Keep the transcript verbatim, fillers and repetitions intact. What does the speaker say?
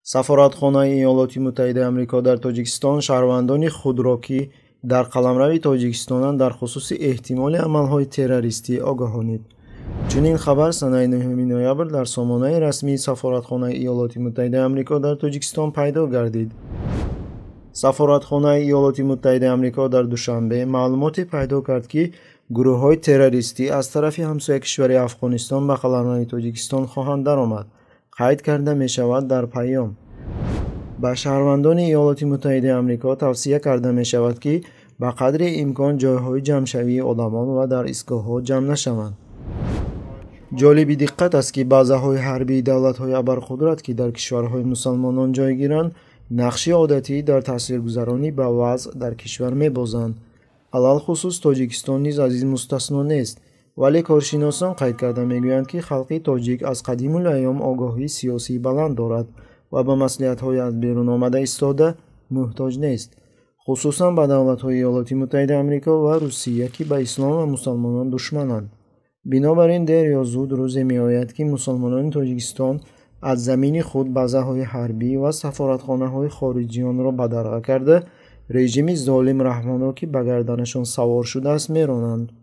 сафоратхонаи иёлоти муттаҳидаи амрико дар тоҷикистон шаҳрвандони худро ки дар қаламрави тоҷикистонанд дар хусуси эҳтимоли амалҳои террористӣ огоҳонид. Чунин хабар санаи нӯҳуми ноябр дар сомонаи расмии Сафоратхонаи иёлоти муттаҳидаи амрико дар Тоҷикистон пайдо гардид. Сафоратхонаи иёлоти муттаҳидаи амрико дар душанбе маълумоте пайдо кард, ки гурӯҳҳои террористӣ аз тарафи ҳамсояи кишвари Афғонистон ба қаламрави Тоҷикистон хоҳанд даромад, қайд карда мешавад дар паём. Ба шаҳрвандони иёлоти муттаҳидаи амрико тавсия карда мешавад, ки ба қадри имкон ҷойҳои ҷамъшавии одамон ва дар истгоҳҳо ҷамъ нашаванд. ҷолиби диққат аст, ки базаҳои ҳарбии давлатҳои абарқудрат, ки дар кишварҳои мусалмонон ҷойгиранд, нақши одатӣ дар таъсиргузаронӣ ба вазъ дар кишвар мебозанд. алалхусус Тоҷикистон низ аз ин мустасно нест, вале коршиносон қайд карда мегӯянд, ки халқи тоҷик аз қадимулайём огоҳии сиёсии баланд дорад ва ба маслиҳатҳои аз берун омада истода муҳтоҷ нест, хусусан ба давлатҳои иёлоти муттаҳидаи амрико ва Русия, ки ба ислом ва мусалмонон душмананд. Бинобар ин дер ё зуд рӯзе меояд, ки мусалмонони Тоҷикистон аз замини худ базаҳои ҳарбӣ ва сафоратхонаҳои хориҷиёнро бадарға карда, режими золим раҳмонро, ки ба гарданашон савор шудааст, меронанд.